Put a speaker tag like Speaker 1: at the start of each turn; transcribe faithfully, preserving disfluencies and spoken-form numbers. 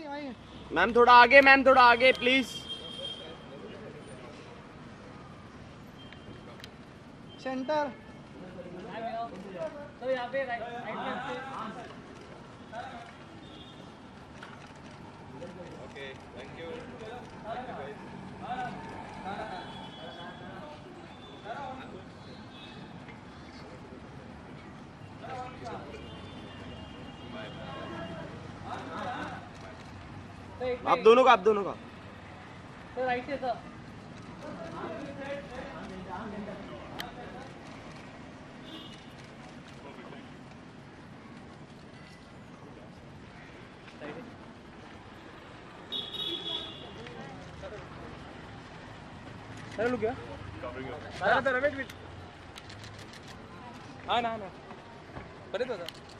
Speaker 1: Ma'am थोड़ा आगे, ma'am थोड़ा आगे प्लीज।
Speaker 2: सेंटर
Speaker 3: तो यहाँ पे राइट राइट में।
Speaker 4: Okay thank you.
Speaker 1: आप दोनों का, आप दोनों का।
Speaker 3: तो राइट से सर।
Speaker 2: अरे लुक क्या? अरे तेरा वेट वेट। हाँ ना ना। पढ़े तो था।